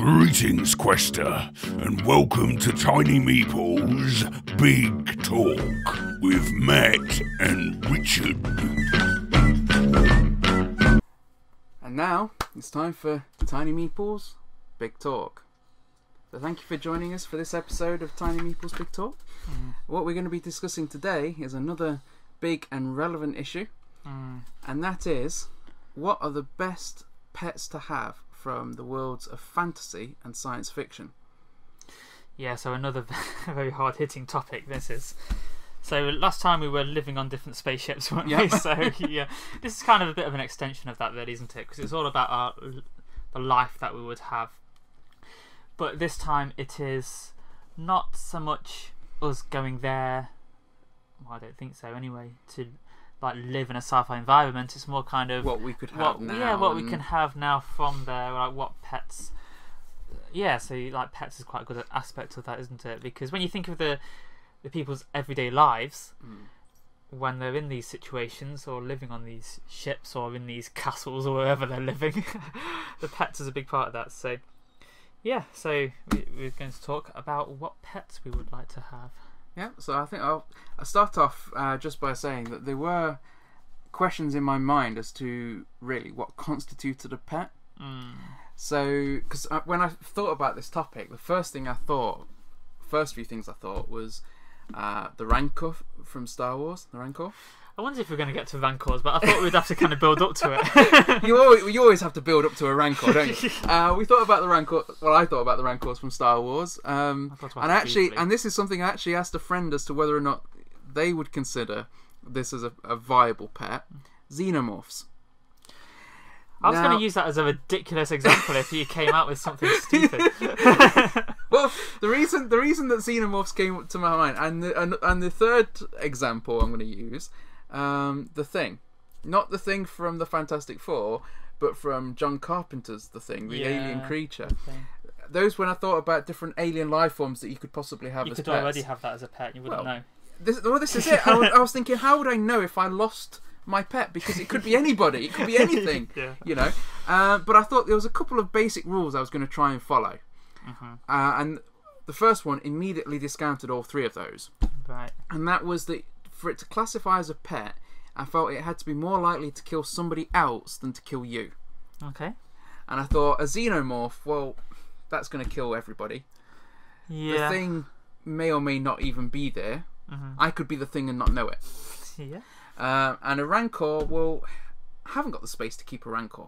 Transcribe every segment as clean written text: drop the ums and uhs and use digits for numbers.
Greetings, Quester, and welcome to Tiny Meeples' Big Talk with Matt and Richard. And now, it's time for Tiny Meeples' Big Talk. So thank you for joining us for this episode of Tiny Meeples' Big Talk. What we're going to be discussing today is another big and relevant issue, and that is, what are the best pets to have from the worlds of fantasy and science fiction? Yeah, so another very hard-hitting topic this is. So last time we were living on different spaceships, weren't we? So yeah, this is kind of a bit of an extension of that, really, isn't it? Because it's all about the life that we would have. But this time it is not so much us going there, well, I don't think so anyway, to like live in a sci-fi environment. It's more kind of what we could have now. Yeah, what we can have now from there, like what pets. Yeah, so like pets is quite a good aspect of that, isn't it? Because when you think of the people's everyday lives, when they're in these situations or living on these ships or in these castles or wherever they're living, the pets is a big part of that. So yeah, so we're going to talk about what pets we would like to have. Yeah, so I think I'll start off just by saying that there were questions in my mind as to really what constituted a pet. So, because when I thought about this topic, the first few things I thought was the Rancor from Star Wars, the Rancor. I wonder if we're going to get to Rancors, but I thought we'd have to kind of build up to it. You always have to build up to a Rancor, don't you? We thought about the Rancor. Well, I thought about the Rancors from Star Wars, and this is something I actually asked a friend as to whether or not they would consider this as a viable pet. Xenomorphs. I was going to use that as a ridiculous example if you came out with something stupid. Well, the reason that Xenomorphs came to my mind, and the third example I'm going to use, the Thing, not the Thing from the Fantastic Four, but from John Carpenter's The Thing, the alien creature. Okay. Those, when I thought about different alien life forms that you could possibly have as pets. You could already have that as a pet. You wouldn't know. This is it. I was thinking, how would I know if I lost my pet? Because it could be anybody, it could be anything. You know. But I thought there was a couple of basic rules I was going to try and follow. And the first one immediately discounted all three of those. Right. And that was that for it to classify as a pet, I felt it had to be more likely to kill somebody else than to kill you. Okay. And I thought a xenomorph, well, that's going to kill everybody. Yeah. The Thing may or may not even be there. I could be the Thing and not know it. Yeah. And a Rancor, well, I haven't got the space to keep a Rancor.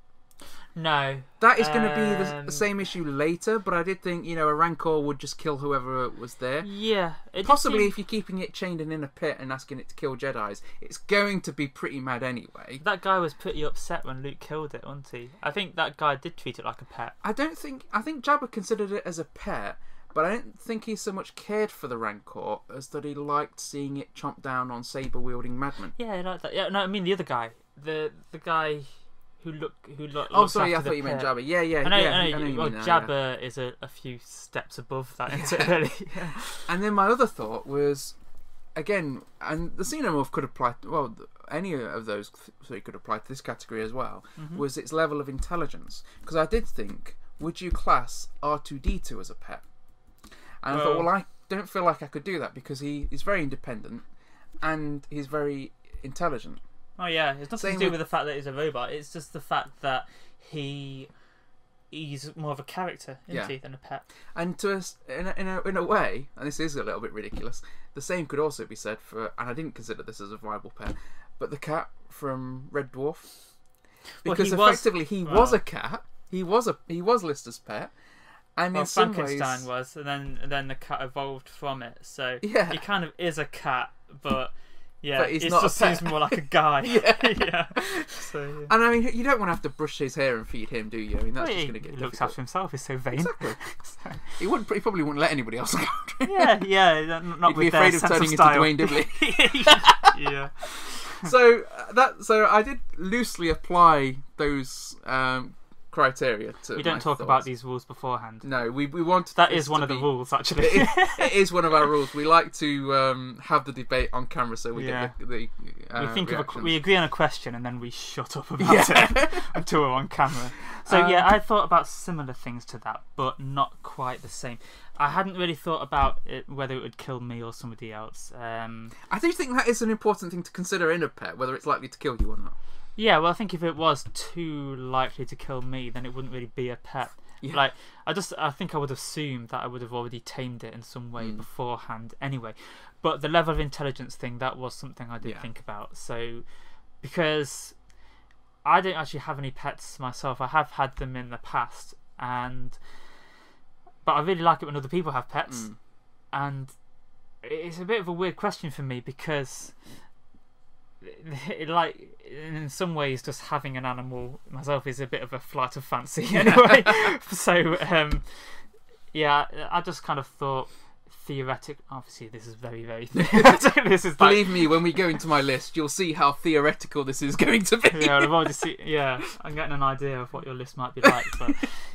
No. That is going to be the same issue later, but I did think, a Rancor would just kill whoever was there. Yeah. Possibly if you're keeping it chained and in a pit and asking it to kill Jedis, it's going to be pretty mad anyway. That guy was pretty upset when Luke killed it, wasn't he? I think that guy did treat it like a pet. I think Jabba considered it as a pet, but I don't think he so much cared for the Rancor as that he liked seeing it chomp down on saber-wielding madmen. Yeah, he liked that. Yeah, no, I mean the other guy. The guy who oh, sorry, I thought you meant Jabba. Yeah. I know well, Jabba is a few steps above that, isn't it, really? Yeah. And then my other thought was, again, and the Xenomorph could apply, well, any of those, so it could apply to this category as well, was its level of intelligence. Because I did think, would you class R2-D2 as a pet? And I thought, well, I don't feel like I could do that because he's very independent and he's very intelligent. Oh yeah, it's nothing to do with the fact that he's a robot. It's just the fact that he's more of a character, isn't he, than a pet. And to us, in a way, and this is a little bit ridiculous, the same could also be said for, and I didn't consider this as a viable pet, but the cat from Red Dwarf, because effectively he was a cat. He was Lister's pet. And in some Frankenstein ways, was, and then the cat evolved from it. So he kind of is a cat, but but he's not just a pet. Seems more like a guy. Yeah. So, yeah. And I mean, you don't want to have to brush his hair and feed him, do you? I mean, that's just going to get difficult. He looks after himself. He's so vain. Exactly. He probably wouldn't let anybody else go. Yeah. Not He'd with be afraid of turning into Dwayne Dibley. Yeah. So I did loosely apply those criteria to We don't my talk thoughts. about these rules beforehand. No, we want That this is one to of the be- rules, actually. it is one of our rules. We like to have the debate on camera, so we Yeah. get the we agree on a question and then we shut up about it until we're on camera. So I thought about similar things to that, but not quite the same. I hadn't really thought about it, whether it would kill me or somebody else. I do think that is an important thing to consider in a pet, whether it's likely to kill you or not. Yeah, well, I think if it was too likely to kill me, then it wouldn't really be a pet. Yeah. Like, I think I would assume that I would have already tamed it in some way beforehand anyway. But the level of intelligence thing, that was something I did think about. So, because I don't actually have any pets myself. I have had them in the past, but I really like it when other people have pets. And it's a bit of a weird question for me because in some ways just having an animal myself is a bit of a flight of fancy anyway. So I just kind of thought obviously this is very, very theoretical. This is Believe me, when we go into my list, you'll see how theoretical this is going to be. I've already seen. I'm getting an idea of what your list might be like, but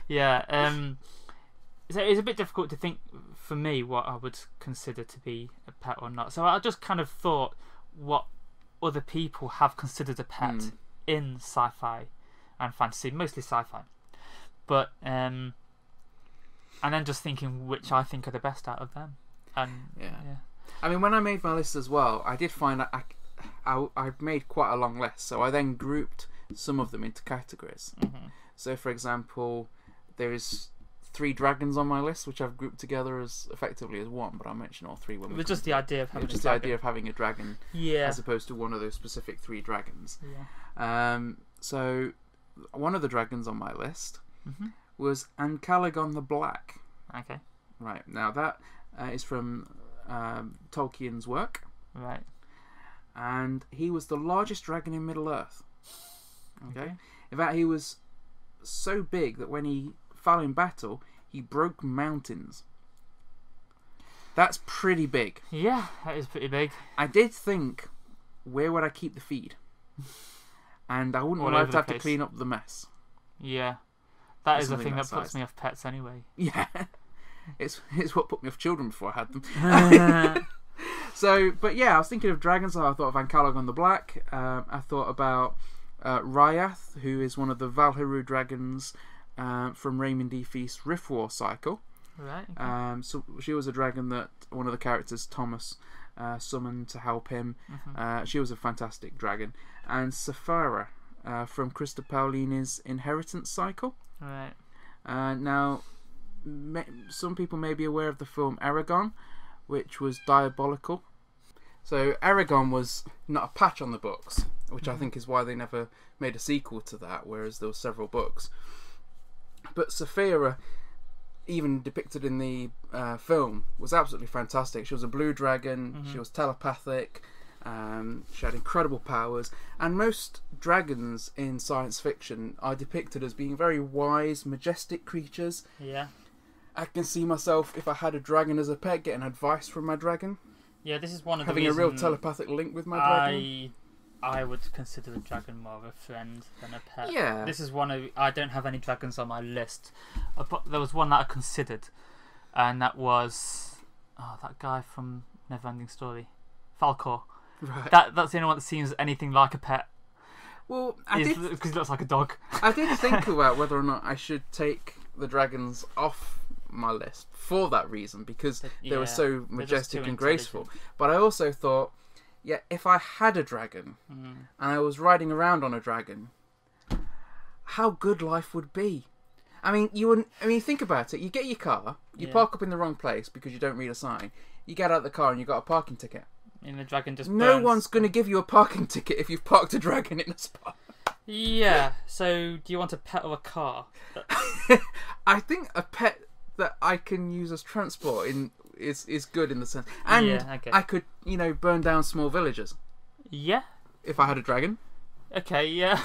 so it's a bit difficult to think for me what I would consider to be a pet or not. So I just kind of thought what other people have considered a pet in sci-fi and fantasy, mostly sci-fi, but and then just thinking which I think are the best out of them. And I mean, when I made my list as well, I did find that I made quite a long list, so I then grouped some of them into categories. So for example, there is 3 dragons on my list, which I've grouped together as effectively as one, but I'll mention all 3 when we It was just the idea of having the idea of having a dragon, Yeah. as opposed to one of those specific 3 dragons. Yeah. So one of the dragons on my list was Greyskarn the Black. Okay. Right, now that is from Tolkien's work, Right. and he was the largest dragon in Middle Earth. Okay. In fact, he was so big that when he fell in battle, he broke mountains. That's pretty big. Yeah, that is pretty big. I did think, where would I keep the feed? And I wouldn't All like over to have the to place. clean up the mess. Yeah. That Or is the something thing that that puts size. me off pets anyway. Yeah. It's what put me off children before I had them. So, but yeah, I was thinking of dragons. So I thought of Greyskarn the Black. I thought about Ryath, who is one of the Valharu dragons from Raymond D. Feast's Rift War cycle. Right. Okay. So she was a dragon that one of the characters, Thomas, summoned to help him. She was a fantastic dragon. And Saphira from Krista Paolini's Inheritance cycle. Right. Now, some people may be aware of the film Aragon, which was diabolical. So Aragon was not a patch on the books, which I think is why they never made a sequel to that, whereas there were several books. But Saphira, even depicted in the film, was absolutely fantastic. She was a blue dragon, she was telepathic, she had incredible powers, and most dragons in science fiction are depicted as being very wise, majestic creatures. Yeah. I can see myself, if I had a dragon as a pet, getting advice from my dragon, Yeah, this is one of the having a real reasons telepathic link with my dragon. I would consider a dragon more of a friend than a pet. Yeah. This is one of... I don't have any dragons on my list. There was one that I considered, and that was... Oh, that guy from Neverending Story. Falcor. Right. That's the only one that seems anything like a pet. Well, Because he looks like a dog. I did think about whether or not I should take the dragons off my list for that reason, because they were so majestic and graceful. But I also thought, yeah, if I had a dragon and I was riding around on a dragon, how good life would be. I mean, you wouldn't. I mean, think about it. You get your car, you park up in the wrong place because you don't read a sign. You get out of the car and you got a parking ticket. And the dragon just No burns. one's going to give you a parking ticket if you've parked a dragon in a spot. Yeah, so do you want a pet or a car? I think a pet that I can use as transport is good in the sense. And Yeah, okay. I could, burn down small villages Yeah. if I had a dragon. Okay, yeah.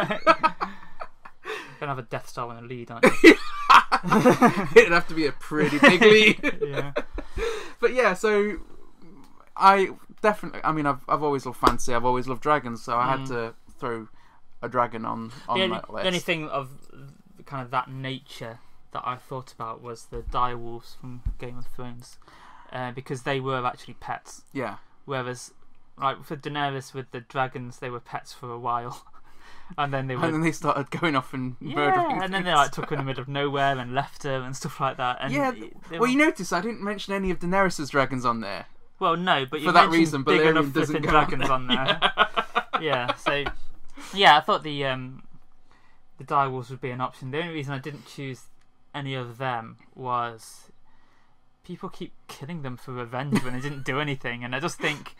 Gonna have a Death Star in a lead, aren't you? It'd have to be a pretty big lead. Yeah. But yeah, so I definitely. I mean, I've always loved fantasy. I've always loved dragons, so I had to throw a dragon on The that list. only thing of kind of that nature that I thought about was the direwolves from Game of Thrones, because they were actually pets. Yeah. Whereas, like for Daenerys with the dragons, they were pets for a while, and then they started going off and murdering. And then they like took her in the middle of nowhere and left her and stuff like that. And you notice I didn't mention any of Daenerys' dragons on there. Well, no, but for that reason, big Balerion enough doesn't flipping go dragons on there. Yeah. So, yeah, I thought the direwolves would be an option. The only reason I didn't choose any of them was people keep killing them for revenge when they didn't do anything, and I just think,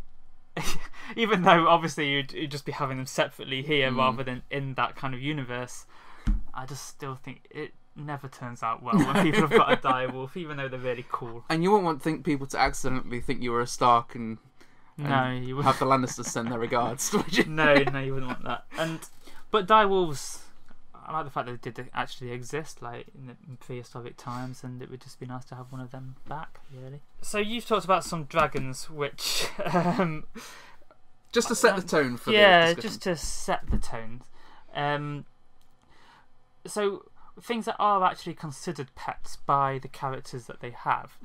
even though obviously you'd just be having them separately here rather than in that kind of universe, I just still think it never turns out well when people have got a direwolf, even though they're really cool. And you wouldn't want people to accidentally think you were a Stark and no, you have the Lannisters send their regards. No, you wouldn't want that. But direwolves, I like the fact that they did actually exist, like in prehistoric times, and it would just be nice to have one of them back, really. So you've talked about some dragons, which just to set the tone for the discussion. just to set the tone. So things that are actually considered pets by the characters that they have.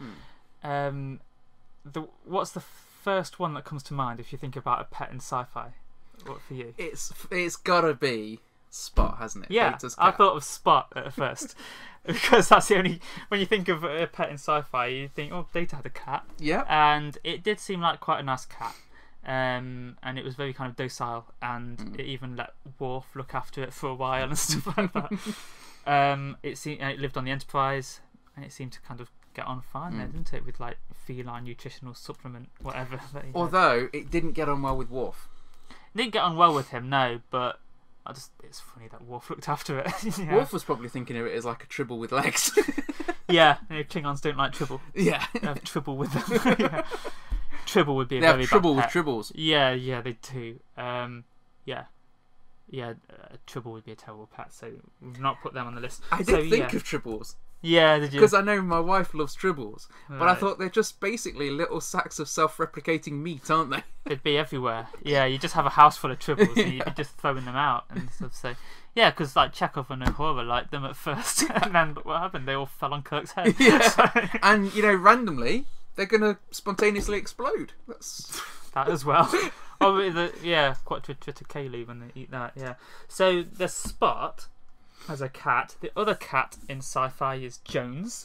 What's the first one that comes to mind if you think about a pet in sci-fi? What for you? It's gotta be Spot, hasn't it? Yeah, I thought of Spot at first because that's the only. When you think of a pet in sci-fi, you think, oh, Data had a cat. Yeah, and it did seem like quite a nice cat. And it was very kind of docile, and it even let Worf look after it for a while and stuff like that. It lived on the Enterprise, and it seemed to kind of get on fine there, didn't it? With like feline nutritional supplement, whatever. Although it didn't get on well with Worf. It didn't get on well with him, no. But it's funny that Worf looked after it. Yeah. Worf was probably thinking of it as like a tribble with legs. Yeah, Klingons don't like tribble. Yeah, they have tribble with them. Yeah. Tribble would be a they very have trouble bad with pet. tribbles. Yeah, they do. Tribble would be a terrible pet, so we've not put them on the list. I did think of tribbles. Yeah, did you? Because I know my wife loves tribbles, right. But I thought they're just basically little sacks of self-replicating meat, aren't they? They'd be everywhere. Yeah, you just have a house full of tribbles and you'd be just throwing them out and stuff. So yeah, because like Chekhov and Uhura liked them at first, and then what happened? They all fell on Kirk's head. Yeah, so... and randomly they're gonna spontaneously explode. That's that as well. Quite triticale when they eat that. Yeah. So the Spot as a cat. The other cat in sci-fi is Jones.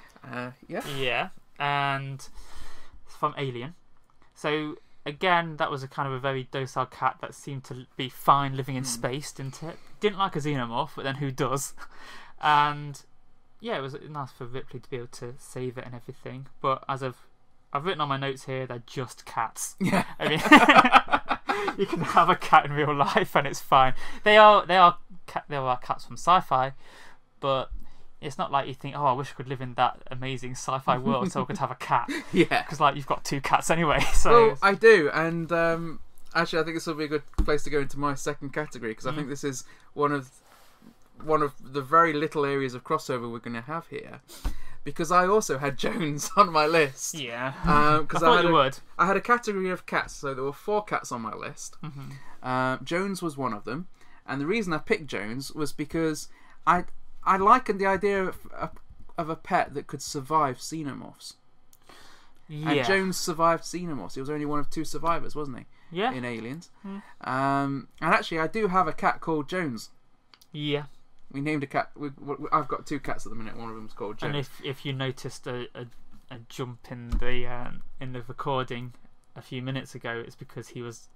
Yeah, and from Alien. So again, that was a kind of a very docile cat that seemed to be fine living in space, didn't it? Didn't like a xenomorph, but then who does? And yeah, it was nice for Ripley to be able to save it and everything. But as I've written on my notes here, they're just cats. Yeah. I mean, you can have a cat in real life and it's fine. They are cats from sci-fi, but it's not like you think, oh, I wish I could live in that amazing sci-fi world so I could have a cat. Yeah. Because like you've got 2 cats anyway. So well, I do, and actually, I think this will be a good place to go into my second category because I think this is one of the very little areas of crossover we're going to have here. Because I also had Jones on my list. Yeah. Because I had a category of cats, so there were 4 cats on my list. Jones was one of them, and the reason I picked Jones was because I likened the idea of a pet that could survive xenomorphs. Yeah. And Jones survived xenomorphs. He was only one of 2 survivors, wasn't he? Yeah. In Aliens. And actually, I do have a cat called Jones. Yeah. We named a cat. I've got 2 cats at the minute. One of them's called Jones. And if you noticed a jump in the recording a few minutes ago, it's because he was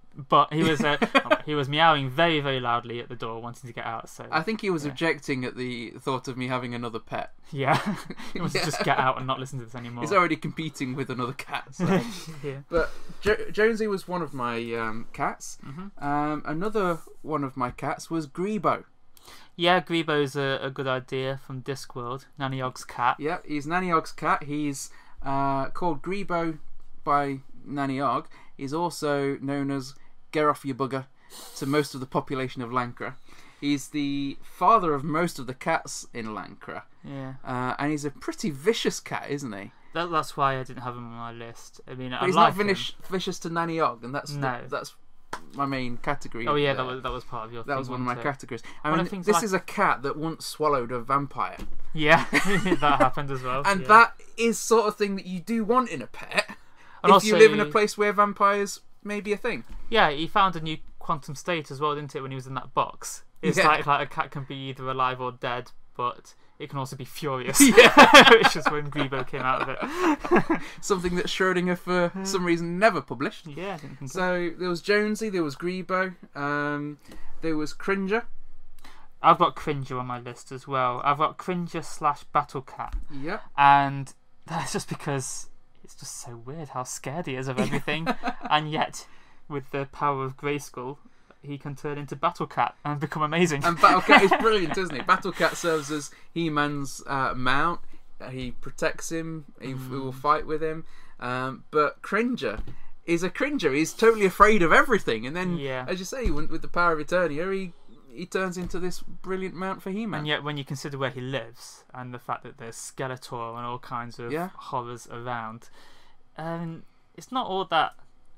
meowing very, very loudly at the door, wanting to get out. So I think he was objecting at the thought of me having another pet. Yeah, he wants to just get out and not listen to this anymore. He's already competing with another cat. So. Yeah. But Jonesy was one of my cats. Another one of my cats was Grebo. Yeah, Grebo's a good idea from Discworld. Nanny Ogg's cat. Yeah, he's Nanny Ogg's cat. He's called Grebo by Nanny Ogg. He's also known as Get Off Your Bugger to most of the population of Lancre. He's the father of most of the cats in Lancre. Yeah. And he's a pretty vicious cat, isn't he? That's why I didn't have him on my list. I mean, but he's not vicious to Nanny Ogg, and that's my main category. Oh yeah, that was part of your. That was one of my categories. I One mean, of the things this is a cat that once swallowed a vampire. Yeah, that happened as well. And that is sort of thing that you do want in a pet. And if you live in a place where vampires may be a thing. Yeah, he found a new quantum state as well, didn't it, when he was in that box? It's like a cat can be either alive or dead, but it can also be furious. Yeah. Which is when Grebo came out of it. Something that Schrödinger, for some reason, never published. Yeah, I didn't think so. There was Jonesy, there was Grebo, there was Cringer. I've got Cringer on my list as well. I've got Cringer / Battle Cat. Yeah. And that's just because it's just so weird how scared he is of everything. And yet, with the power of Grayskull, he can turn into Battle Cat and become amazing. And Battle Cat is brilliant, isn't he? Battle Cat serves as He-Man's mount. He protects him. He will fight with him. But Cringer is a Cringer. He's totally afraid of everything. And then, as you say, with the power of Eternia, he turns into this brilliant mount for He-Man. And yet, when you consider where he lives and the fact that there's Skeletor and all kinds of horrors around, it's not all that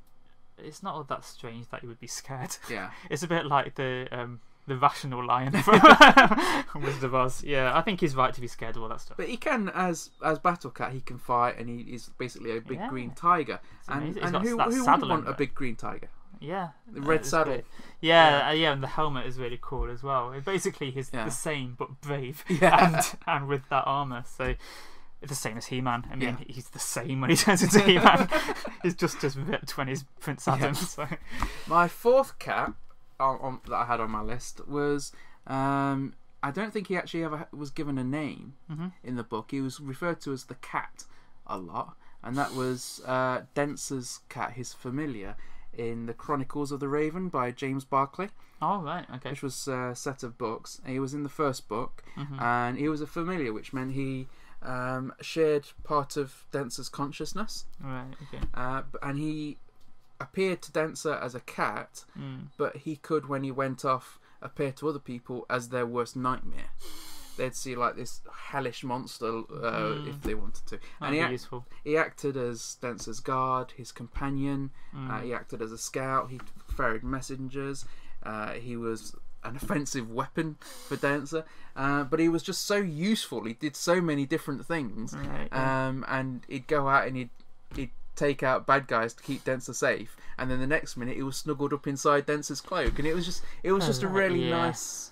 strange that he would be scared. Yeah, it's a bit like the rational lion from Wizard of Oz. Yeah, I think he's right to be scared of all that stuff. But he can, as Battle Cat, he can fight, and he is basically a big green tiger. And who would want a big green tiger? Yeah, the red saddle. Great. Yeah, and the helmet is really cool as well. Basically, he's the same but brave, and with that armor. So it's the same as He-Man. I mean, he's the same when he turns into He-Man. He's just as ripped when he's Prince Adam. So. My fourth cat that I had on my list was I don't think he actually ever was given a name in the book. He was referred to as the Cat a lot, and that was Denser's cat, his familiar, in the Chronicles of the Raven by James Barclay. Oh, right, okay. Which was a set of books. He was in the first book, and he was a familiar, which meant he shared part of Denser's consciousness. Right, okay. And he appeared to Denser as a cat, but he could, when he went off, appear to other people as their worst nightmare. They'd see like this hellish monster if they wanted to. That'd be useful. He acted as Denser's guard, his companion. He acted as a scout. He ferried messengers. He was an offensive weapon for Denser. But he was just so useful. He did so many different things. Right, and he'd go out and he'd take out bad guys to keep Denser safe. And then the next minute he was snuggled up inside Denser's cloak. And it was just a really nice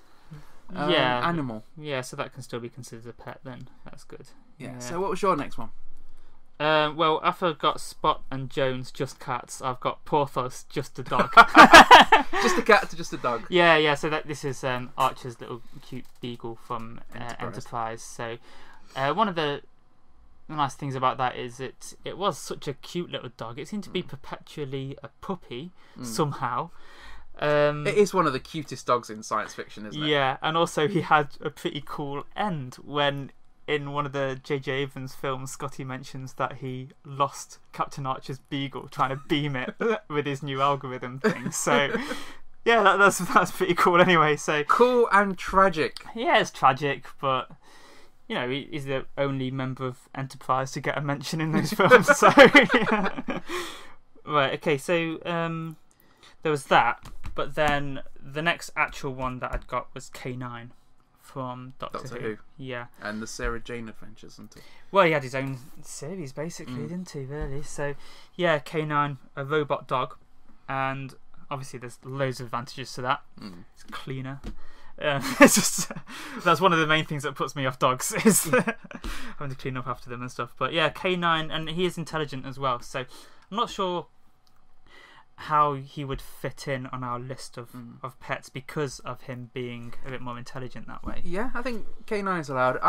animal. Yeah, so that can still be considered a pet then. That's good. Yeah. So what was your next one? Well, after I've got Spot and Jones, just cats, I've got Porthos, just a dog. Just a cat to just a dog. Yeah. So this is Archer's little cute beagle from Enterprise. So one of the nice things about that is it was such a cute little dog. It seemed to be perpetually a puppy somehow. It is one of the cutest dogs in science fiction, isn't it? Yeah, and also he had a pretty cool end when in one of the J.J. Abrams films, Scotty mentions that he lost Captain Archer's beagle trying to beam it with his new algorithm thing. So yeah, that's pretty cool anyway. So cool and tragic. Yeah, it's tragic, but you know, he's the only member of Enterprise to get a mention in those films. So yeah. Right, okay, so there was that. But then the next actual one that I'd got was K9 from Doctor Who. Yeah. And the Sarah Jane Adventures, isn't it? Well, he had his own series, basically, didn't he, really? So, yeah, K9, a robot dog. And obviously there's loads of advantages to that. It's cleaner. It's just that's one of the main things that puts me off dogs is having to clean up after them and stuff. But yeah, K9, and he is intelligent as well. So I'm not sure how he would fit in on our list of pets because of him being a bit more intelligent that way. Yeah, I think K9 is allowed.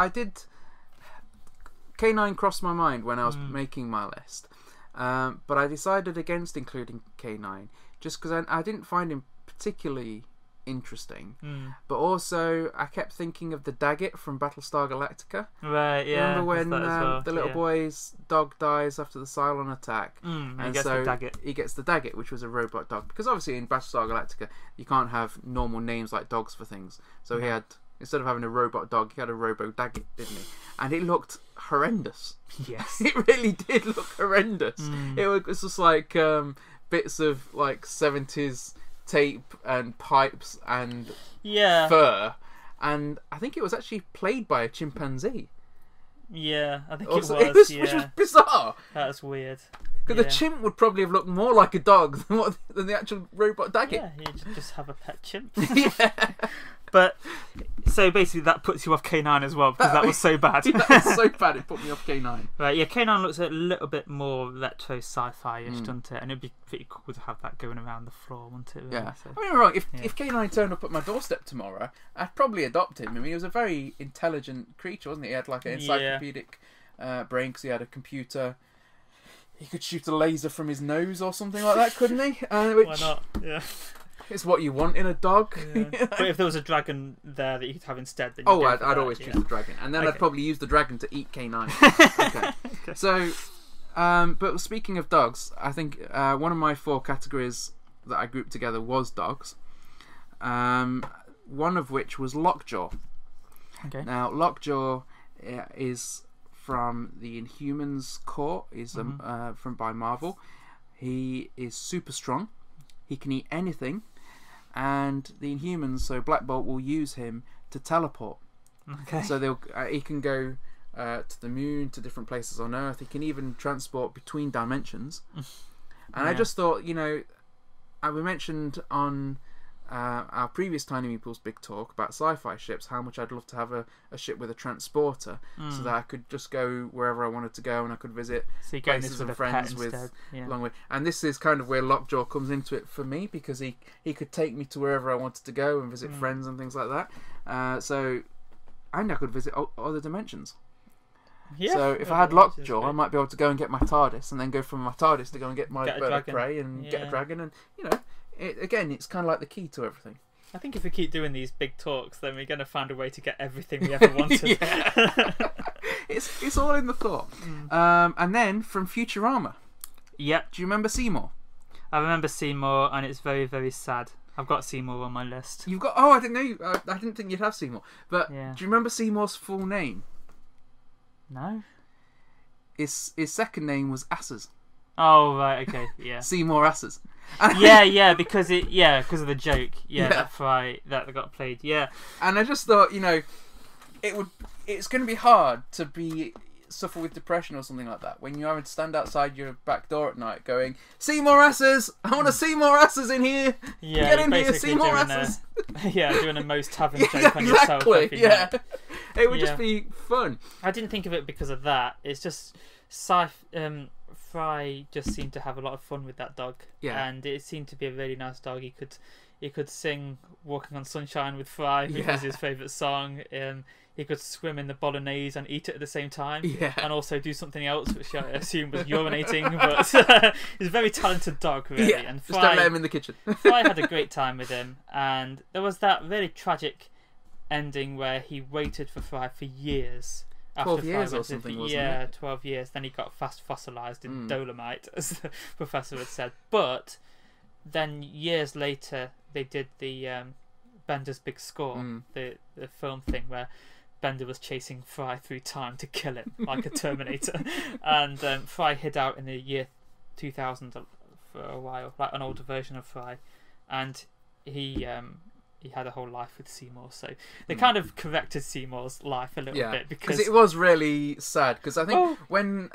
K9 crossed my mind when I was making my list, but I decided against including K9 just because I didn't find him particularly interesting, but also I kept thinking of the Daggett from Battlestar Galactica. Right, yeah. Remember when the little boy's dog dies after the Cylon attack, and he gets the Daggett. He gets the Daggett, which was a robot dog, because obviously in Battlestar Galactica you can't have normal names like dogs for things. So he had, instead of having a robot dog, he had a Robo Daggett, didn't he? And it looked horrendous. Yes, it really did look horrendous. It was just like bits of like 70s tape and pipes and fur, and I think it was actually played by a chimpanzee. Yeah, I think Also, it was. which was bizarre. That's weird. Because the chimp would probably have looked more like a dog than the actual robot Daggett. Yeah, you just have a pet chimp. Yeah. But so basically that puts you off K9 as well, because that was so bad. That was so bad it put me off K9. Right, yeah, K9 looks a little bit more retro sci-fi-ish, doesn't it? And it'd be pretty cool to have that going around the floor, wouldn't it? Really? Yeah. So, I mean, wrong. If K9 turned up at my doorstep tomorrow, I'd probably adopt him. I mean, he was a very intelligent creature, wasn't he? He had like an encyclopedic brain because he had a computer. He could shoot a laser from his nose or something like that, couldn't he? Why not? Yeah. It's what you want in a dog. Yeah. But if there was a dragon there that you could have instead, then I'd always choose the dragon, and then I'd probably use the dragon to eat K9. Okay. So, but speaking of dogs, I think one of my 4 categories that I grouped together was dogs. One of which was Lockjaw. Okay. Now, Lockjaw is from the Inhumans Corps. Is from by Marvel. He is super strong. He can eat anything, and the Inhumans, so Black Bolt, will use him to teleport. Okay. So he can go to the moon, to different places on Earth. He can even transport between dimensions. And I just thought, we mentioned on our previous Tiny Meeples Big Talk about sci-fi ships, how much I'd love to have a ship with a transporter, so that I could just go wherever I wanted to go, and I could visit places and friends with long way. And this is kind of where Lockjaw comes into it for me, because he could take me to wherever I wanted to go and visit friends and things like that. And I could visit other dimensions. Yeah, so if I had Lockjaw, I might be able to go and get my TARDIS, and then go from my TARDIS to go and get my bird of prey and get a dragon, and again, it's kind of like the key to everything. I think if we keep doing these big talks, then we're going to find a way to get everything we ever wanted. It's all in the thought. And then from Futurama. Yep. Do you remember Seymour? I remember Seymour, and it's very, very sad. I've got Seymour on my list. You've got? Oh, I didn't know. I didn't think you'd have Seymour. But do you remember Seymour's full name? No. His second name was Asses. Oh right, okay, yeah. Seymour Asses. because of the joke. That's right. That got played. Yeah. And I just thought, it's going to be hard to suffer with depression or something like that when you're having to stand outside your back door at night going, Seymour Asses! I want to see more asses in here! Yeah, get in here, Seymour Asses! doing a most tavern joke on yourself. Yeah. It would just be fun. I didn't think of it because of that. It's just Fry just seemed to have a lot of fun with that dog. Yeah. And it seemed to be a really nice dog. He could sing Walking on Sunshine with Fry, which was his favourite song. He could swim in the bolognese and eat it at the same time. Yeah. And also do something else, which I assume was urinating. But he's a very talented dog, really. Yeah. And Fry, just don't let him in the kitchen. Fry had a great time with him. And there was that really tragic ending where he waited for Fry for years. 12 years or something, wasn't it? 12 years. Then he got fast fossilised in dolomite, as the professor had said. But then years later, they did the Bender's Big Score, the film thing where Bender was chasing Fry through time to kill him, like a Terminator. And Fry hid out in the year 2000 for a while, like an older version of Fry. And he had a whole life with Seymour, so they kind of corrected Seymour's life a little bit because it was really sad. Because I think when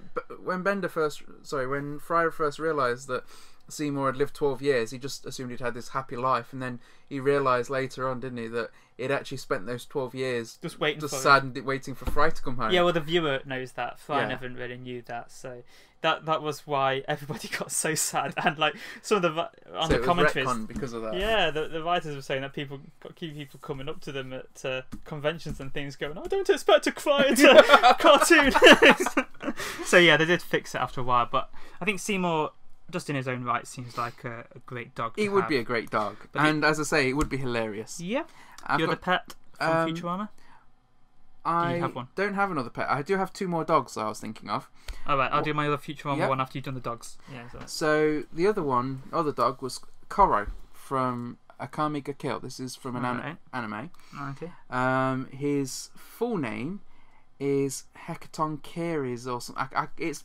Fry first realised that Seymour had lived 12 years, he just assumed he'd had this happy life, and then he realised later on, didn't he, that he'd actually spent those 12 years just waiting for Fry to come home. Yeah, well, the viewer knows that. Fry never really knew that, so that was why everybody got so sad. And like some of the commentaries, because of that. Yeah, the writers were saying that people coming up to them at conventions and things, going, "I don't expect to cry into a cartoon." So yeah, they did fix it after a while, but I think Seymour, just in his own right, seems like a great dog. He would be a great dog, and as I say, it would be hilarious. Yeah. You're the pet from Futurama? I do you have one? Don't have another pet. I do have 2 more dogs that I was thinking of. Alright, I'll do my other Futurama one after you've done the dogs. Yeah. So the other dog was Koro from Akame ga Kill. This is from an anime. Okay. His full name is Hecaton Keres or something. It's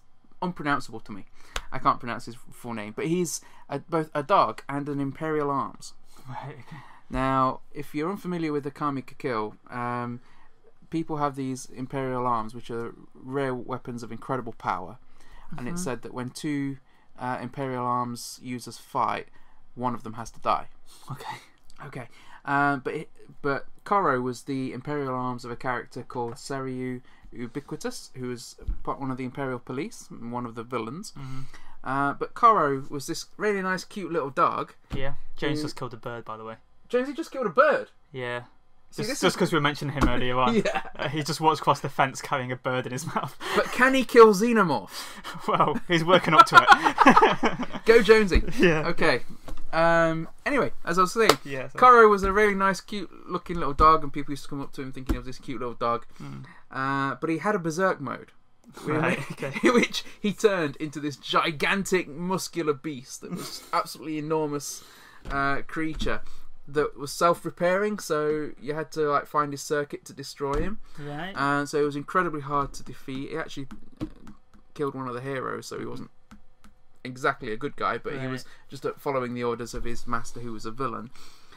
unpronounceable to me. I can't pronounce his full name, but he's both a dog and an Imperial Arms. Right. Okay. Now, if you're unfamiliar with the Kami Kill, people have these Imperial Arms, which are rare weapons of incredible power, and it's said that when two Imperial Arms users fight, one of them has to die. Okay. But Koro was the Imperial Arms of a character called Seryu Ubiquitous, who was one of the Imperial Police, one of the villains. But Koro was this really nice, cute little dog. Yeah. James just killed a bird, by the way. James, he just killed a bird. Yeah. Just because we were mentioning him earlier on. Yeah. He just walks across the fence carrying a bird in his mouth. But can he kill xenomorphs? Well, he's working up to it. Go Jonesy. Yeah. Okay. Anyway, as I was saying, Yeah, Koro was a really nice, cute-looking little dog, and people used to come up to him thinking of this cute little dog. But he had a berserk mode, Right, in which he turned into this gigantic, muscular beast that was absolutely enormous creature that was self-repairing. So you had to like find his circuit to destroy him. Right. And so it was incredibly hard to defeat. He actually killed one of the heroes, so he wasn't exactly a good guy, but he was just following the orders of his master, who was a villain.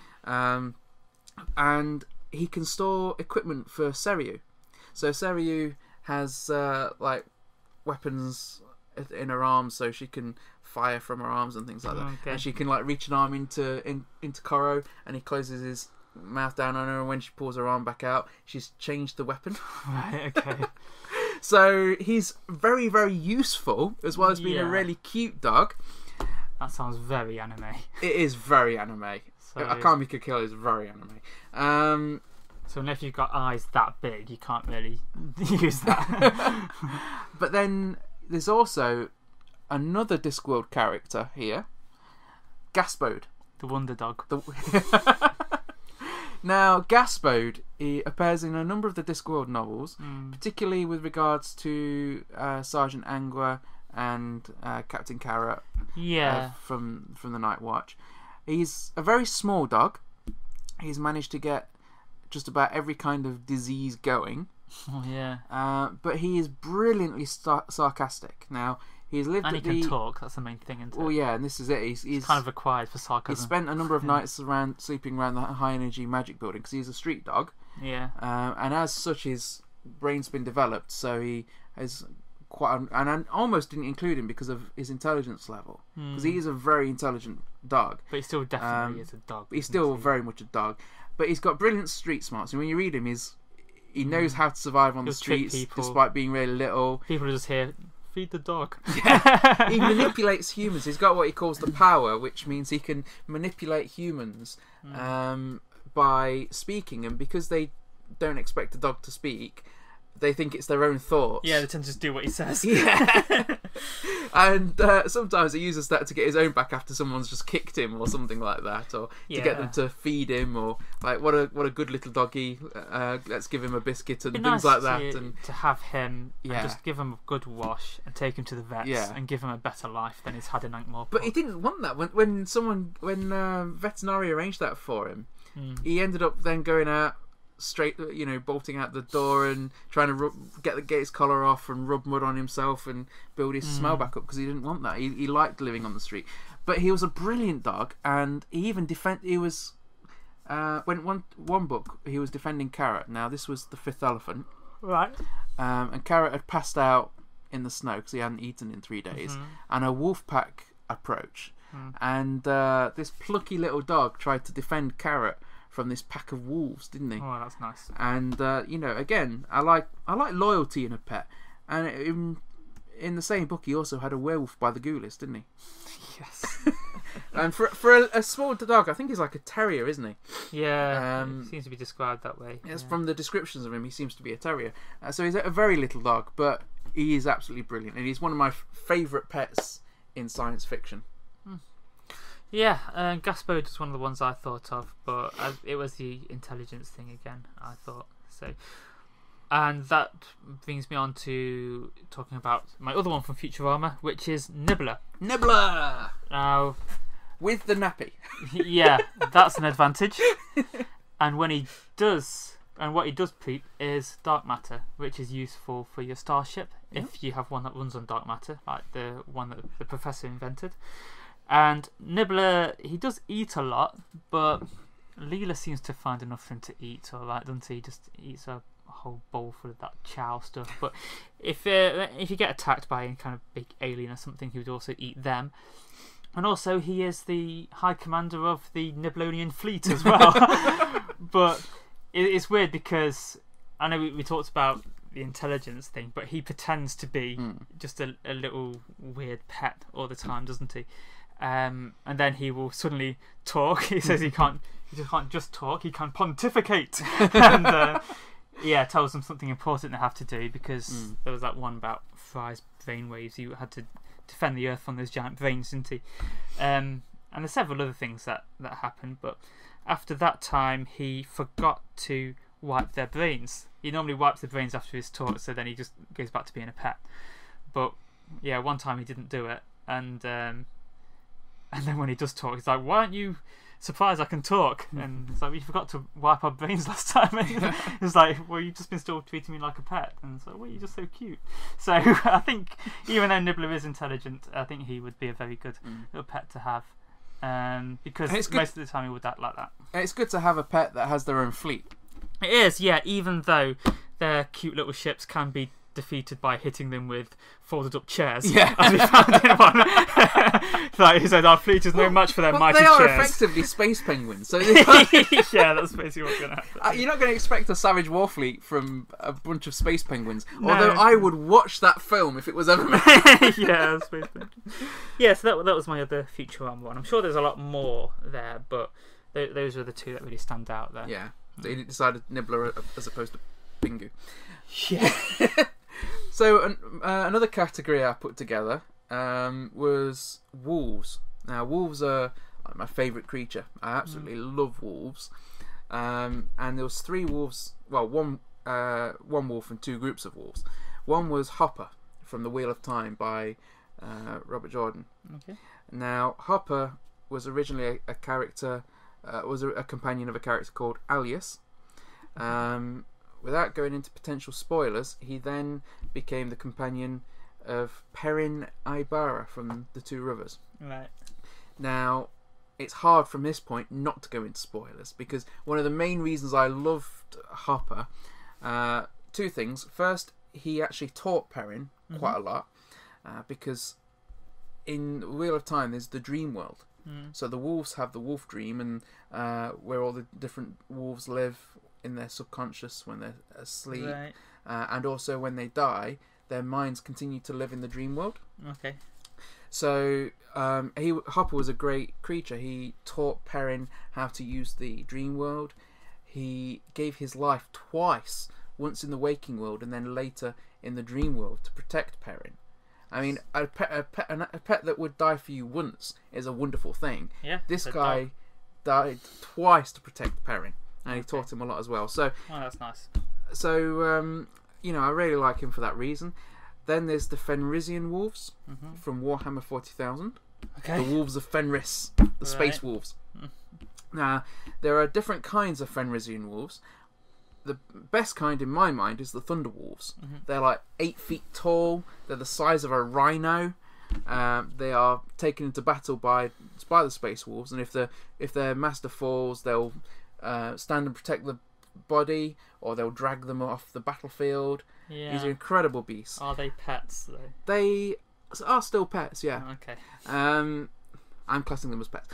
And he can store equipment for Seryu. So Seryu has like weapons in her arms, so she can fire from her arms and things like that. Okay. And she can like reach an arm into Koro, and he closes his mouth down on her, and when she pulls her arm back out, she's changed the weapon. Right, okay. So he's very, very useful, as well as being a really cute dog. That sounds very anime. It is very anime. So, Akami Kill is very anime. So unless you've got eyes that big, you can't really use that. But then there's also another Discworld character here, Gaspode. The Wonder Dog. Now, Gaspode, he appears in a number of the Discworld novels, particularly with regards to Sergeant Angua and Captain Carrot from the Night Watch. He's a very small dog. He's managed to get just about every kind of disease going. Oh, yeah. But he is brilliantly sarcastic. Now, he's lived and at he can talk, that's the main thing, isn't it? Oh, yeah, and this is it. He's kind of required for sarcasm. He's spent a number of nights sleeping around the high-energy magic building, because he's a street dog. Yeah. And as such, his brain's been developed, so he has and I almost didn't include him because of his intelligence level, because he is a very intelligent dog. But he still definitely is a dog. He's still very much a dog. But he's got brilliant street smarts, and when you read him, he knows how to survive on the streets despite being really little. People are just here, feed the dog. Yeah. He manipulates humans. He's got what he calls the power, which means he can manipulate humans by speaking, and because they don't expect a dog to speak, they think it's their own thoughts. Yeah, they tend to just do what he says. Yeah. And sometimes he uses that to get his own back after someone's just kicked him or something like that, or to get them to feed him, or like what a good little doggy. Let's give him a biscuit and things like that. And to have him and just give him a good wash and take him to the vets and give him a better life than he's had in Ankh-Morpork. But he didn't want that when veterinary arranged that for him. He ended up then going out straight, bolting out the door and trying to get his collar off and rub mud on himself and build his smell back up, because he didn't want that. He liked living on the street. But he was a brilliant dog, and he even he was when one book he was defending Carrot. Now this was the fifth elephant, right? And Carrot had passed out in the snow because he hadn't eaten in 3 days, and a wolf pack approached, and this plucky little dog tried to defend Carrot from this pack of wolves, didn't he? Oh, that's nice. And again, I like loyalty in a pet. And in the same book, he also had a werewolf by the Ghoulies, didn't he? Yes. And for a small dog, I think he's like a terrier, isn't he? Yeah. He seems to be described that way. Yes, from the descriptions of him, he seems to be a terrier. So he's a very little dog, but he is absolutely brilliant, and he's one of my favourite pets in science fiction. Yeah, Gaspode is one of the ones I thought of, but it was the intelligence thing again, I thought. So, and that brings me on to talking about my other one from Futurama, which is Nibbler. Nibbler! Now, with the nappy. Yeah, that's an advantage. And when he does And what he does peep is dark matter, which is useful for your starship if you have one that runs on dark matter, like the one that the professor invented. And Nibbler, he does eat a lot, but Leela seems to find enough for him to eat, or like, doesn't he? He just eats a whole bowl full of that chow stuff. But if you get attacked by any kind of big alien or something, he would also eat them. And also, he is the High Commander of the Nibblonian fleet as well. But it's weird because I know we talked about the intelligence thing, but he pretends to be just a little weird pet all the time, doesn't he? And then he will suddenly talk. He says he can't just talk, he can pontificate. And tells them something important they have to do, because there was that one about Fry's brainwaves. He had to defend the Earth from those giant brains, didn't he? And there's several other things that happened, but after that time he forgot to wipe their brains. He normally wipes the brains after his talk, so then he just goes back to being a pet. But yeah, one time he didn't do it, and then when he does talk, he's like, "Why aren't you surprised I can talk?" And it's like, "We forgot to wipe our brains last time." It's like, "Well, you've just been still treating me like a pet." And it's like, "Well, you're just so cute." So I think even though Nibbler is intelligent, I think he would be a very good little pet to have, because most of the time he would act like that. It's good to have a pet that has their own fleet. It is, yeah, even though their cute little ships can be defeated by hitting them with folded up chairs, yeah. as we found in one. Like he said, our fleet is no match for their mighty chairs. They are effectively space penguins, so yeah, that's basically what's going to happen. You're not going to expect a Savage War fleet from a bunch of space penguins. No. Although I would watch that film if it was ever made. Yeah, space penguins. Yeah, so that was my other future one. I'm sure there's a lot more there, but those are the two that really stand out there. Yeah, so you decided Nibbler as opposed to Pingu. Yeah. So another category I put together was wolves. Now, wolves are my favourite creature. I absolutely love wolves. And there was 3 wolves. Well, one wolf and 2 groups of wolves. One was Hopper from The Wheel of Time by Robert Jordan. Okay. Now, Hopper was originally a character, was a companion of a character called Alias. Without going into potential spoilers, he then became the companion of Perrin Ibarra from The Two Rivers. Right. Now, it's hard from this point not to go into spoilers, because one of the main reasons I loved Hopper, 2 things. First, he actually taught Perrin quite a lot, because in Wheel of Time there's the dream world. So the wolves have the wolf dream, and where all the different wolves live in their subconscious when they're asleep, right. And also when they die, their minds continue to live in the dream world. Okay. So Hopper was a great creature. He taught Perrin how to use the dream world. He gave his life twice, once in the waking world and then later in the dream world, to protect Perrin. I mean, a pet that would die for you once is a wonderful thing. Yeah. This guy died twice to protect Perrin. And he taught him a lot as well. So, that's nice. So, I really like him for that reason. Then there's the Fenrisian wolves from Warhammer 40,000. Okay. The wolves of Fenris, the space wolves. Now, there are different kinds of Fenrisian wolves. The best kind, in my mind, is the Thunder Wolves. They're like 8 feet tall. They're the size of a rhino. They are taken into battle by the space wolves, and if their master falls, they'll stand and protect the body, or they'll drag them off the battlefield. Yeah. These are incredible beasts. Are they pets though? They are still pets, yeah. Oh, okay. I'm classing them as pets.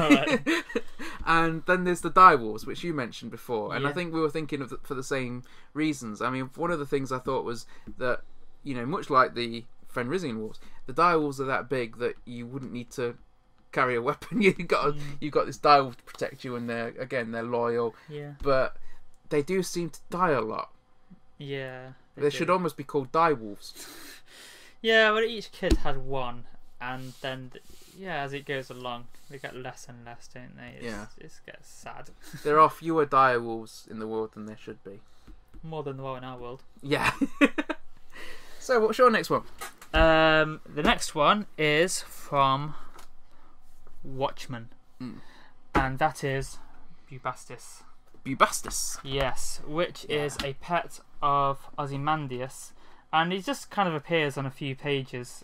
And then there's the direwolves, which you mentioned before, and I think we were thinking of for the same reasons. I mean, one of the things I thought was that, much like the Fenrisian wolves, the direwolves are that big that you wouldn't need to carry a weapon. You've got this direwolf to protect you, and they're loyal. Yeah. But they do seem to die a lot. Yeah. They should almost be called direwolves. Yeah, well, each kid had one, and then as it goes along, they get less and less, don't they? It gets sad. There are fewer direwolves in the world than there should be. More than there are in our world. Yeah. So, what's your next one? The next one is from Watchmen, and that is Bubastis. Bubastis. Yes, which is a pet of Ozymandias, and he just kind of appears on a few pages.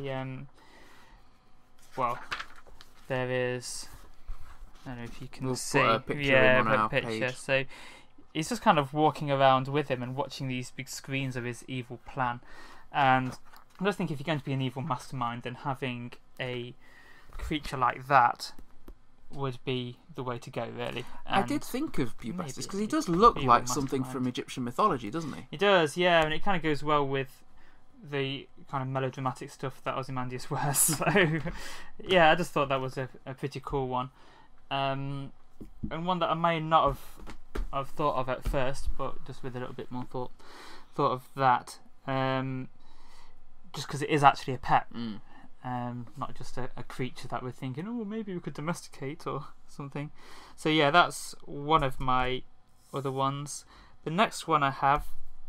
Well, there is. I don't know if you can see. Put a picture in on our picture. page. So he's just kind of walking around with him and watching these big screens of his evil plan. And I just think if you're going to be an evil mastermind, then having a creature like that would be the way to go, really. I did think of Bubastis because he does look like something from Egyptian mythology, doesn't he? He does, yeah, and it kind of goes well with the kind of melodramatic stuff that Ozymandias wears. So, yeah, I just thought that was a pretty cool one. And one that I may not have thought of at first, but just with a little bit more thought of that. Just because it is actually a pet. Not just a creature that we're thinking, oh, maybe we could domesticate or something. So yeah, that's one of my other ones. The next one I have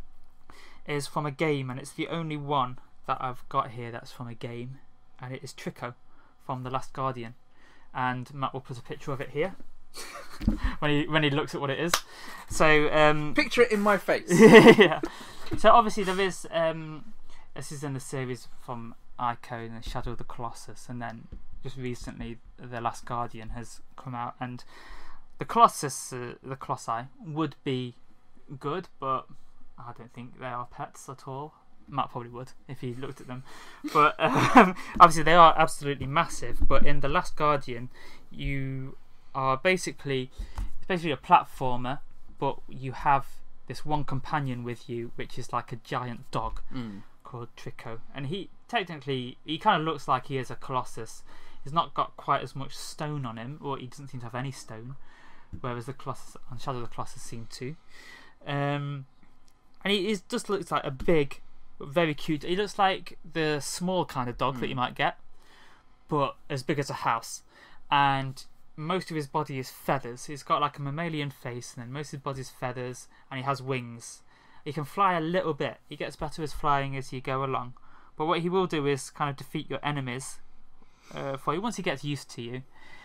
is from a game, and it's the only one that I've got here that's from a game, and it is Trico from The Last Guardian. And Matt will put a picture of it here when he looks at what it is. So picture it in my face. Yeah. So obviously there is this is in the series from Ico and Shadow of the Colossus, and then just recently The Last Guardian has come out, and the Colossi would be good, but I don't think they are pets at all. Matt probably would if he looked at them, but obviously they are absolutely massive. But in The Last Guardian, you are it's basically a platformer, but you have this one companion with you, which is like a giant dog called Trico, and he kind of looks like he is a Colossus. He's not got quite as much stone on him, or he doesn't seem to have any stone, whereas the Colossus on Shadow of the Colossus seem to. And he just looks like a big, very cute. He looks like the small kind of dog that you might get, but as big as a house. And most of his body is feathers. He's got like a mammalian face, and then most of his body is feathers, and he has wings. He can fly a little bit. He gets better at flying as you go along. But what he will do is kind of defeat your enemies for you once he gets used to you.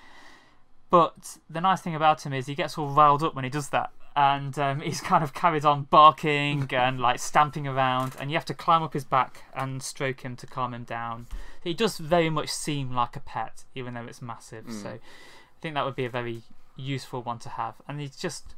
But the nice thing about him is he gets all riled up when he does that. And he's kind of carried on barking and like stamping around, and you have to climb up his back and stroke him to calm him down. He does very much seem like a pet, even though it's massive. So I think that would be a very useful one to have. And he's just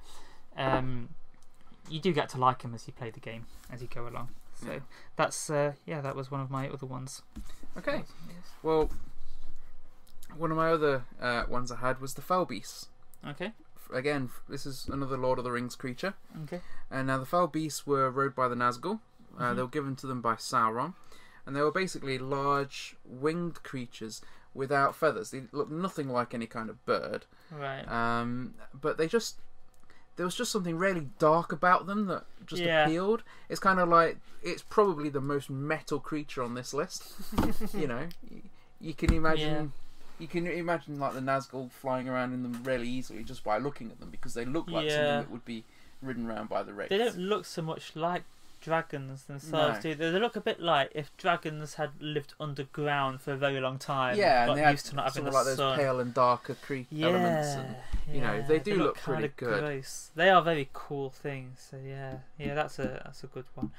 you do get to like him as you play the game, as you go along. So that's that was one of my other ones. Okay. Well, one of my other ones I had was the Fell Beasts. Okay. Again, this is another Lord of the Rings creature. Okay. And now the Fell Beasts were rode by the Nazgul. They were given to them by Sauron, and they were basically large winged creatures without feathers. They looked nothing like any kind of bird. Right. But there was just something really dark about them that just appealed. It's kind of like, it's probably the most metal creature on this list. You know, you can imagine. You can imagine like the Nazgul flying around in them really easily just by looking at them, because they look like something that would be ridden around by the Wraiths. They don't look so much like dragons themselves, do they? They look a bit like if dragons had lived underground for a very long time. Yeah, and they had used to not having the like sun. those pale and darker elements, and you know they do look pretty good. Gross. They are very cool things. So yeah, that's a good one.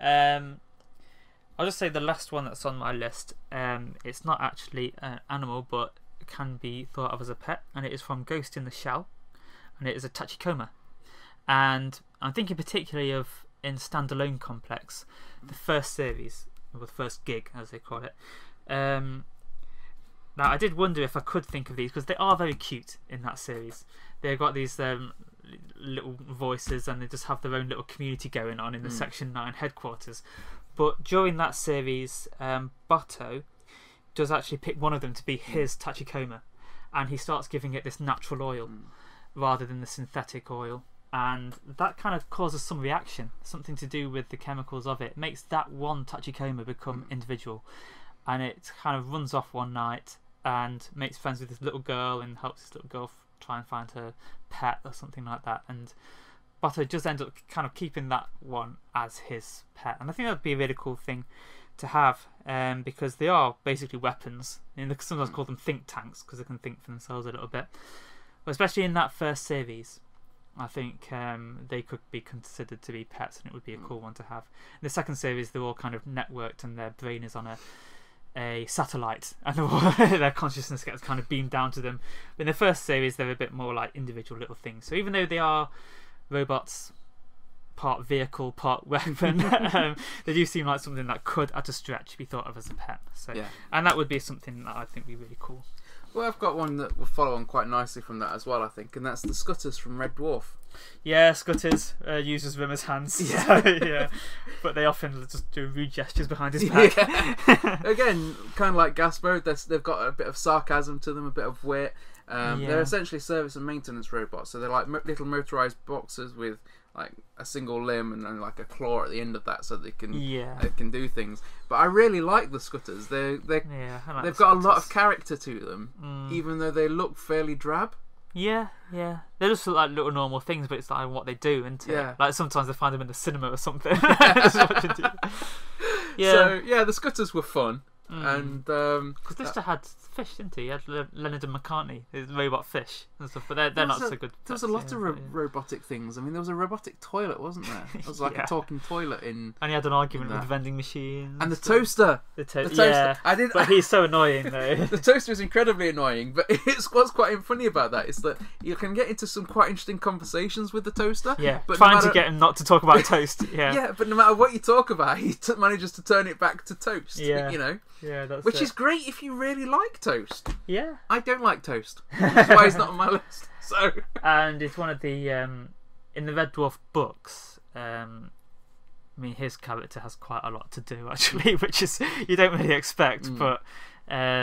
I'll just say the last one that's on my list. It's not actually an animal, but can be thought of as a pet, and it is from Ghost in the Shell, and it is a Tachikoma. And I'm thinking particularly of in Standalone Complex, the first series, or the first gig as they call it. Now I did wonder if I could think of these, because they are very cute in that series. They've got these little voices, and they just have their own little community going on in the Section 9 headquarters. But during that series, Botto does actually pick one of them to be his Tachikoma, and he starts giving it this natural oil rather than the synthetic oil. And that kind of causes some reaction, something to do with the chemicals of it. Makes that one Tachikoma become individual, and it kind of runs off one night and makes friends with this little girl and helps this little girl try and find her pet or something like that. And Botto just ends up kind of keeping that one as his pet, and I think that'd be a really cool thing to have, because they are basically weapons. And they sometimes call them think tanks because they can think for themselves a little bit. But especially in that first series, I think they could be considered to be pets, and it would be a cool one to have. In the second series, they're all kind of networked, and their brain is on a satellite, and their consciousness gets kind of beamed down to them. But in the first series, they're a bit more like individual little things. So even though they are robots, part vehicle, part weapon, they do seem like something that could, at a stretch, be thought of as a pet. So, and that would be something that I think would be really cool. Well, I've got one that will follow on quite nicely from that as well, I think, and that's the Scutters from Red Dwarf. Yeah, Scutters uses Rimmer's hands. Yeah. But they often just do rude gestures behind his back. Yeah. Again, kind of like Gaspo, they've got a bit of sarcasm to them, a bit of wit. They're essentially service and maintenance robots, so they're like little motorised boxes with like a single limb and then like a claw at the end of that, so they can do things. But I really like the Scutters. They've got a lot of character to them, even though they look fairly drab. Yeah. They're just like little normal things, but it's like what they do, isn't it? Yeah. Like sometimes they find them in the cinema or something. The Scutters were fun. And because Lister had fish, didn't he? He had Leonard and McCartney, his robot fish and stuff, but they're not so good. There was a lot of robotic things. I mean, there was a robotic toilet, wasn't there? It was like a talking toilet in. And he had an argument with vending machines. And the toaster. The toaster. Yeah, but he's so annoying though. The toaster is incredibly annoying, but what's quite funny about that is that you can get into some quite interesting conversations with the toaster. Yeah, but trying to get him not to talk about toast. Yeah. Yeah, but no matter what you talk about, he manages to turn it back to toast. Yeah. You know. Yeah, that's which is great if you really like toast. Yeah. I don't like toast. That's why he's not on my list. So. And it's one of the in the Red Dwarf books. I mean, his character has quite a lot to do actually, which is you don't really expect. But I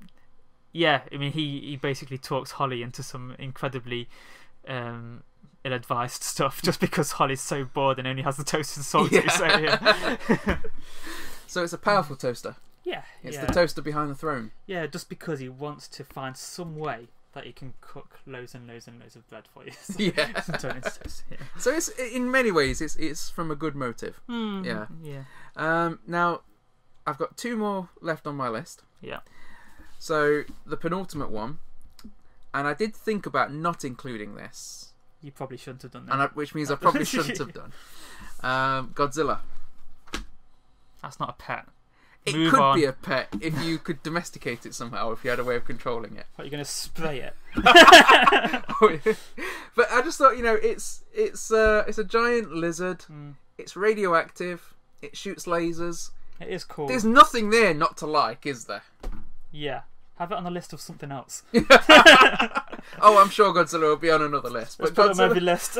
mean, he basically talks Holly into some incredibly ill-advised stuff just because Holly's so bored and only has the toast and salt. So it's a powerful toaster. Yeah, it's the toaster behind the throne. Yeah, just because he wants to find some way that he can cook loads and loads and loads of bread for you. And turn it into toast. Yeah. So it's in many ways it's from a good motive. Yeah. Now I've got two more left on my list. Yeah. So the penultimate one, and I did think about not including this. You probably shouldn't have done that. Which means I probably shouldn't have done. Godzilla. That's not a pet. It could be a pet if you could domesticate it somehow, if you had a way of controlling it. Are you going to spray it? But I just thought, it's a giant lizard. It's radioactive. It shoots lasers. It is cool. There's nothing there not to like, is there? Yeah. Have it on the list of something else. Oh, I'm sure Godzilla will be on another list. Let's put it on every list.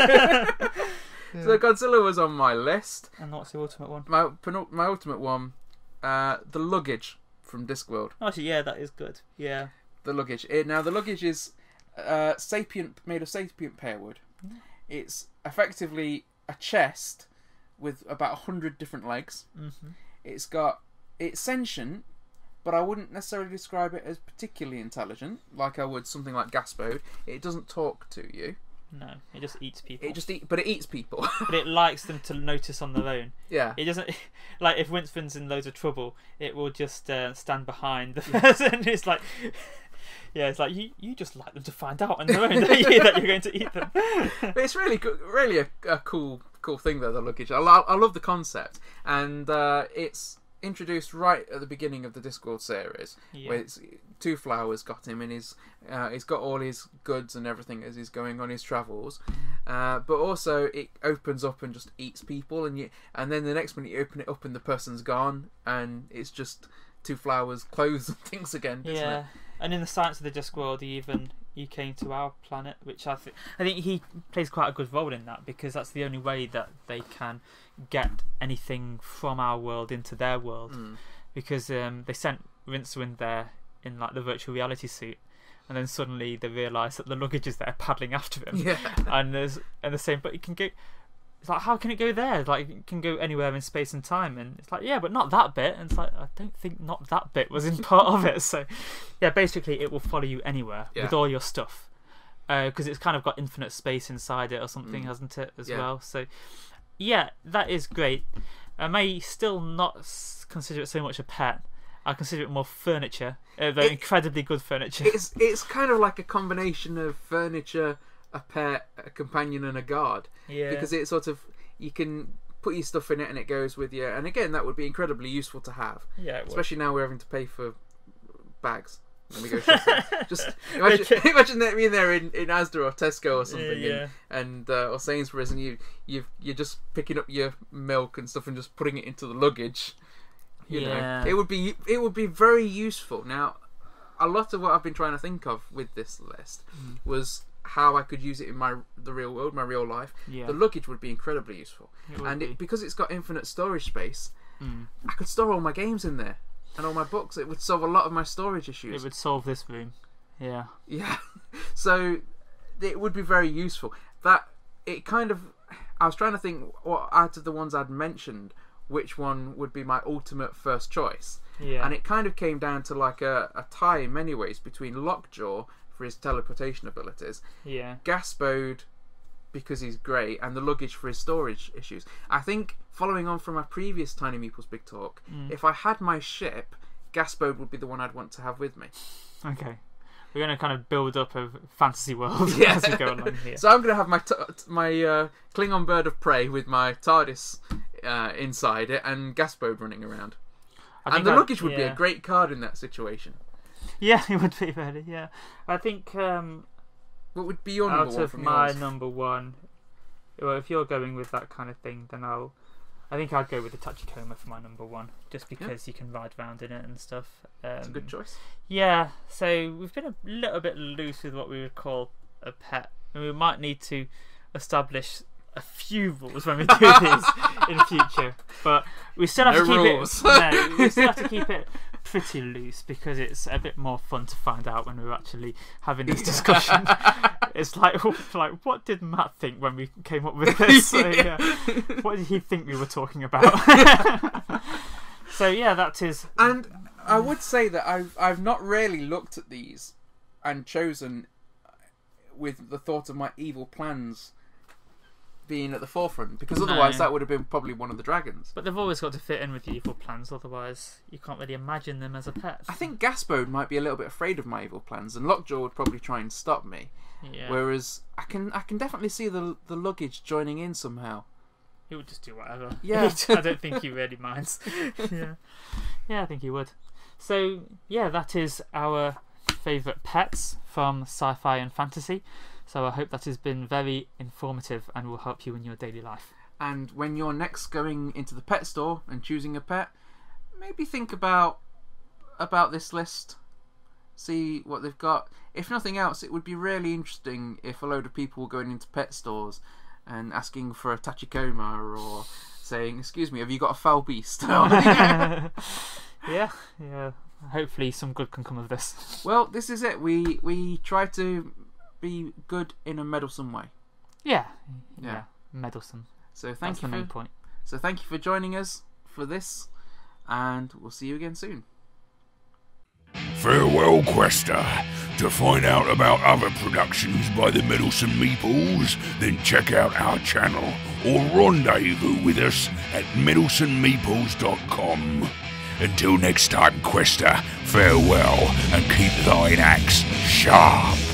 So Godzilla was on my list. And what's the ultimate one? My ultimate one, the luggage from Discworld. Actually, yeah, that is good. Yeah. The luggage. Now, the luggage is made of sapient pearwood. It's effectively a chest with about 100 different legs. It's sentient, but I wouldn't necessarily describe it as particularly intelligent, like I would something like Gaspo. It doesn't talk to you. No, it just eats people. But it eats people. But it likes them to notice on their own. Yeah. It doesn't like if Winston's in loads of trouble, it will just stand behind the person. It's like, it's like you just like them to find out on their own that you're going to eat them. But it's really a cool thing though, the luggage. I love the concept, and it's introduced right at the beginning of the Discworld series, where it's Two Flowers got him, and he's got all his goods and everything as he's going on his travels, but also it opens up and just eats people, and then the next minute you open it up and the person's gone, and it's just Two Flowers' clothes and things again. Isn't it? And in the Science of the Discworld, he came to our planet, which I think he plays quite a good role in that, because that's the only way that they can get anything from our world into their world, because they sent Rincewind there in like the virtual reality suit, and then suddenly they realise that the luggage is there paddling after him, and they're saying, but it can go. It's like, how can it go there? Like, it can go anywhere in space and time, and it's like, yeah, but not that bit. And it's like, I don't think not that bit was in part of it. So, yeah, basically, it will follow you anywhere with all your stuff, because it's kind of got infinite space inside it or something, hasn't it, as well? So, yeah, that is great. I may still not consider it so much a pet. I consider it more furniture. They're incredibly good furniture. It's kind of like a combination of furniture, a pet, a companion, and a guard. Yeah. Because it sort of, you can put your stuff in it and it goes with you. And again, that would be incredibly useful to have. Yeah, it would. Especially now we're having to pay for bags when we go shopping. Just imagine that being there in Asda or Tesco or something, and or Sainsbury's, and you're just picking up your milk and stuff and just putting it into the luggage. You know, it would be very useful. Now, a lot of what I've been trying to think of with this list was how I could use it in the real world, my real life. The luggage would be incredibly useful, because it's got infinite storage space, I could store all my games in there and all my books. It would solve a lot of my storage issues. It would solve this room. Yeah. So it would be very useful. I was trying to think what out of the ones I'd mentioned, which one would be my ultimate first choice. And it kind of came down to like a tie in many ways between Lockjaw for his teleportation abilities, Gaspode because he's great, and the luggage for his storage issues. I think, following on from our previous Tiny Meeples Big Talk, if I had my ship, Gaspode would be the one I'd want to have with me. Okay. We're going to kind of build up a fantasy world as we go along here. So I'm going to have my Klingon bird of prey with my TARDIS inside it and Gaspode running around. And the luggage would be a great card in that situation. Yeah, it would be really. Yeah, I think. What would be your number one? Out of my number one, well, if you're going with that kind of thing, then I think I'd go with the Tachikoma for my number one, just because you can ride around in it and stuff. It's a good choice. Yeah, so we've been a little bit loose with what we would call a pet, and we might need to establish a few rules when we do these in future, but we still have to keep rules. We still have to keep it pretty loose, because it's a bit more fun to find out when we're actually having this discussion. It's like what did Matt think when we came up with this? So, what did he think we were talking about? So that is. And I would say that I've not really looked at these and chosen with the thought of my evil plans being at the forefront, because otherwise that would have been probably one of the dragons. But they've always got to fit in with your evil plans, otherwise you can't really imagine them as a pet. I think Gaspode might be a little bit afraid of my evil plans, and Lockjaw would probably try and stop me. Whereas I can definitely see the luggage joining in somehow. He would just do whatever. Yeah. I don't think he really minds. Yeah, I think he would. So that is our favourite pets from sci-fi and fantasy. So I hope that has been very informative and will help you in your daily life. And when you're next going into the pet store and choosing a pet, maybe think about this list. See what they've got. If nothing else, it would be really interesting if a load of people were going into pet stores and asking for a Tachikoma, or saying, "Excuse me, have you got a foul beast?" Yeah. Hopefully some good can come of this. Well, this is it. We try to be good in a meddlesome way. Yeah. Meddlesome. So That's the main point. So thank you for joining us for this, and we'll see you again soon. Farewell, Quester. To find out about other productions by the Meddlesome Meeples, then check out our channel or rendezvous with us at meddlesomemeeples.com. Until next time, Quester, farewell, and keep thine axe sharp.